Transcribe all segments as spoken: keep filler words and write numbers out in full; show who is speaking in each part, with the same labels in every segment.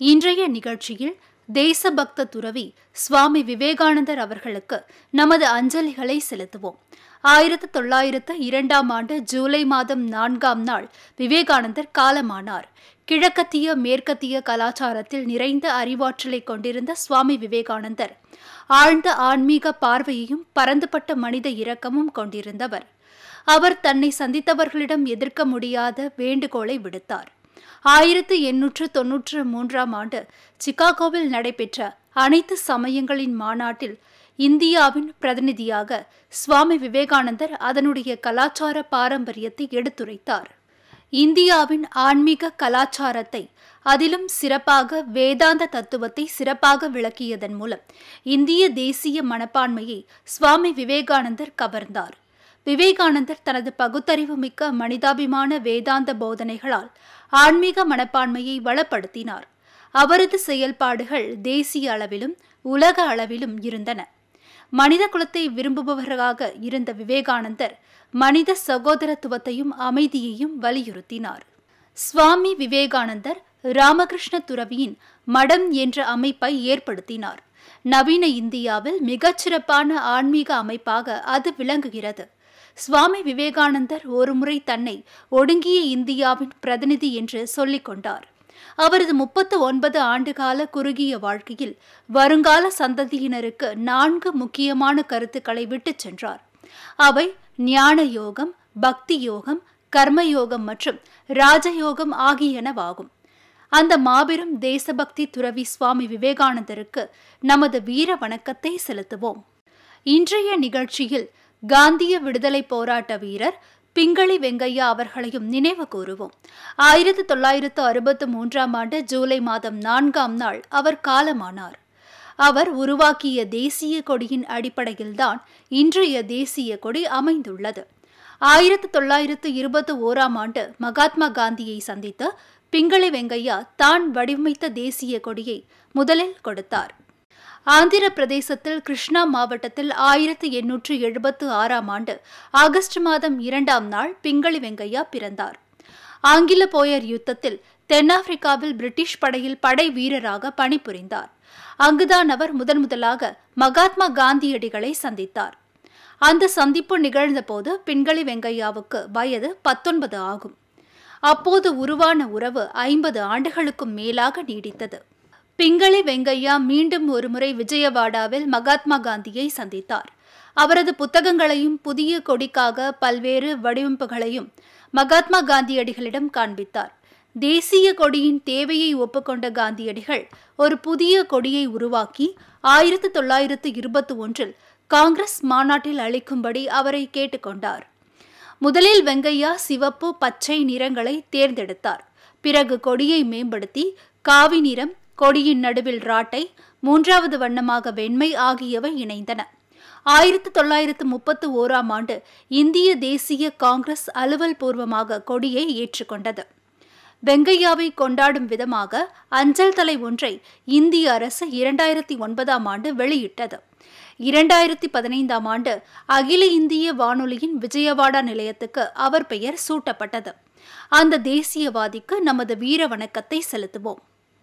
Speaker 1: இன்றைய நிகழ்ச்சியில் தேசபக்த துறவி சுவாமி விவேகானந்தர் அவர்களுக்கு நமது அஞ்சலிகளை செலுத்துவோம். ஆயிரத்து தொள்ளாயிரத்து இரண்டாம் ஆண்டு ஜூலை மாதம் நான்காம் நாள் விவேகானந்தர் காலமானார். கிழக்கத்திய மேற்கத்திய கலாச்சாரத்தில் நிறைந்த அறிவாற்றலை கொண்டிருந்த சுவாமி விவேகானந்தர் ஆழ்ந்த ஆன்மீக பார்வையையும் பரந்துபட்ட மனித இரக்கமும் கொண்டிருந்தவர். அவர் தன்னை சந்தித்தவர்களிடம் எதிர்க்க முடியாத வேண்டுகோளை விடுத்தார். ஆயிரத்து எண்ணூற்று தொன்னூற்று மூன்றாம் ஆண்டு சிகாகோவில் நடைபெற்ற அனைத்து சமயங்களின் மாநாட்டில் இந்தியாவின் பிரதிநிதியாக சுவாமி விவேகானந்தர் அதனுடைய கலாச்சார பாரம்பரியத்தை எடுத்துரைத்தார். இந்தியாவின் ஆன்மீக கலாச்சாரத்தை, அதிலும் சிறப்பாக வேதாந்த தத்துவத்தை சிறப்பாக விளக்கியதன் மூலம் இந்திய தேசிய மனப்பான்மையை சுவாமி விவேகானந்தர் கவர்ந்தார். விவேகானந்தர் தனது பகுத்தறிவு மிக்க மனிதாபிமான வேதாந்த போதனைகளால் ஆன்மீக மனப்பான்மையை வளப்படுத்தினார். அவரது செயல்பாடுகள் தேசிய அளவிலும் உலக அளவிலும் இருந்தன. மனித குலத்தை விரும்புபவராக இருந்த விவேகானந்தர் மனித சகோதரத்துவத்தையும் அமைதியையும் வலியுறுத்தினார். சுவாமி விவேகானந்தர் ராமகிருஷ்ண துறவியின் மடம் என்ற அமைப்பை ஏற்படுத்தினார். நவீன இந்தியாவில் மிகச்சிறப்பான ஆன்மீக அமைப்பாக அது விளங்குகிறது. சுவாமி விவேகானந்தர் ஒருமுறை தன்னை ஒடுங்கிய இந்தியாவின் பிரதிநிதி என்று சொல்லிக் கொண்டார். அவரது முப்பத்து ஒன்பது ஆண்டுகால குறுகிய வாழ்க்கையில் வருங்கால சந்ததியினருக்கு நான்கு முக்கியமான கருத்துக்களை விட்டுச் சென்றார். அவை ஞான யோகம், பக்தி யோகம், கர்மயோகம் மற்றும் ராஜயோகம் ஆகியனவாகும். அந்த மாபெரும் தேசபக்தி துறவி சுவாமி விவேகானந்தருக்கு நமது வீர வணக்கத்தை செலுத்துவோம். இன்றைய நிகழ்ச்சியில் காந்திய விடுதலை போராட்ட வீரர் பிங்களி வெங்கையா அவர்களையும் நினைவு கூறுவோம். ஆயிரத்தி தொள்ளாயிரத்து அறுபத்து மூன்றாம் ஆண்டு ஜூலை மாதம் நான்காம் நாள் அவர் காலமானார். அவர் உருவாக்கிய தேசிய கொடியின் அடிப்படையில்தான் இன்றைய தேசிய கொடி அமைந்துள்ளது. ஆயிரத்தி தொள்ளாயிரத்து இருபத்தி ஓராம் ஆண்டு மகாத்மா காந்தியை சந்தித்த பிங்களி வெங்கையா தான் வடிவமைத்த தேசிய கொடியை முதலில் கொடுத்தார். ஆந்திர பிரதேசத்தில் கிருஷ்ணா மாவட்டத்தில் ஆயிரத்தி எண்ணூற்று எழுபத்து ஆறாம் ஆண்டு ஆகஸ்ட் மாதம் இரண்டாம் நாள் பிங்களி வெங்கையா பிறந்தார். ஆங்கில போயர் யுத்தத்தில் தென்னாப்பிரிக்காவில் பிரிட்டிஷ் படையில் படை வீரராக பணிபுரிந்தார். அங்குதான் அவர் முதன் முதலாக மகாத்மா காந்தியடிகளை சந்தித்தார். அந்த சந்திப்பு நிகழ்ந்த போது பிங்களி வெங்கையாவுக்கு வயது பத்தொன்பது ஆகும். அப்போது உருவான உறவு ஐம்பது ஆண்டுகளுக்கும் மேலாக நீடித்தது. பிங்களி வெங்கையா மீண்டும் ஒருமுறை விஜயவாடாவில் மகாத்மா காந்தியை சந்தித்தார். அவரது புத்தகங்களையும் புதிய கொடிக்காக பல்வேறு வடிவமைப்புகளையும் மகாத்மா காந்தியடிகளிடம் காண்பித்தார். தேசிய கொடியின் தேவையை ஒப்புக்கொண்ட காந்தியடிகள் ஒரு புதிய கொடியை உருவாக்கி ஆயிரத்தி தொள்ளாயிரத்து இருபத்தி ஒன்றில் காங்கிரஸ் மாநாட்டில் அளிக்கும்படி அவரை கேட்டுக்கொண்டார். முதலில் வெங்கையா சிவப்பு, பச்சை நிறங்களை தேர்ந்தெடுத்தார். பிறகு கொடியை மேம்படுத்தி காவி நிறம், கொடியின் நடுவில் ராட்டை, மூன்றாவது வண்ணமாக வெண்மை ஆகியவை இணைந்தன. ஆயிரத்தி தொள்ளாயிரத்து முப்பத்து ஓராம் ஆண்டு இந்திய தேசிய காங்கிரஸ் அலுவல் பூர்வமாக கொடியை ஏற்றுக்கொண்டது. வெங்கையாவை கொண்டாடும் விதமாக அஞ்சல் தலை ஒன்றை இந்திய அரசு இரண்டாயிரத்தி ஒன்பதாம் ஆண்டு வெளியிட்டது. இரண்டாயிரத்தி பதினைந்தாம் ஆண்டு அகில இந்திய வானொலியின் விஜயவாடா நிலையத்துக்கு அவர் பெயர் சூட்டப்பட்டது. அந்த தேசியவாதிக்கு நமது வீர வணக்கத்தை செலுத்துவோம்.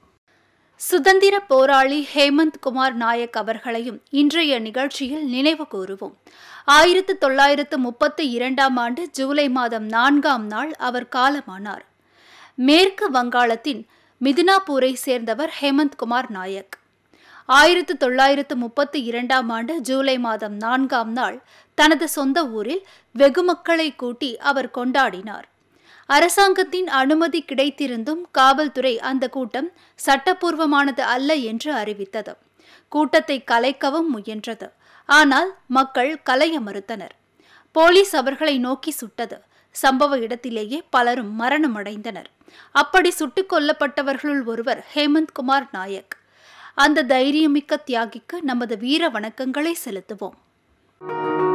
Speaker 1: சுதந்திர போராளி ஹேமந்த் குமார் நாயக் அவர்களையும் இன்றைய நிகழ்ச்சியில் நினைவு கூறுவோம். ஆயிரத்து தொள்ளாயிரத்து முப்பத்தி இரண்டாம் ஆண்டு ஜூலை மாதம் நான்காம் நாள் அவர் காலமானார். மேற்கு வங்காளத்தின் மிதினாப்பூரை சேர்ந்தவர் ஹேமந்த் குமார் நாயக். ஆயிரத்து தொள்ளாயிரத்து முப்பத்தி இரண்டாம் ஆண்டு ஜூலை மாதம் நான்காம் நாள் தனது சொந்த ஊரில் வெகு மக்களை கூட்டி அவர் கொண்டாடினார். அரசாங்கத்தின் அனுமதி கிடைத்திருந்தும் காவல்துறை அந்த கூட்டம் சட்டப்பூர்வமானது அல்ல என்று அறிவித்தது. கூட்டத்தை கலைக்கவும் முயன்றது. ஆனால் மக்கள் கலைய மறுத்தனர். போலீஸ் அவர்களை நோக்கி சுட்டது. சம்பவ இடத்திலேயே பலரும் மரணமடைந்தனர். அப்படி சுட்டுக் கொல்லப்பட்டவர்களுள் ஒருவர் ஹேமந்த் குமார் நாயக். அந்த தைரியமிக்க தியாகிக்கு நமது வீர வணக்கங்களை செலுத்துவோம்.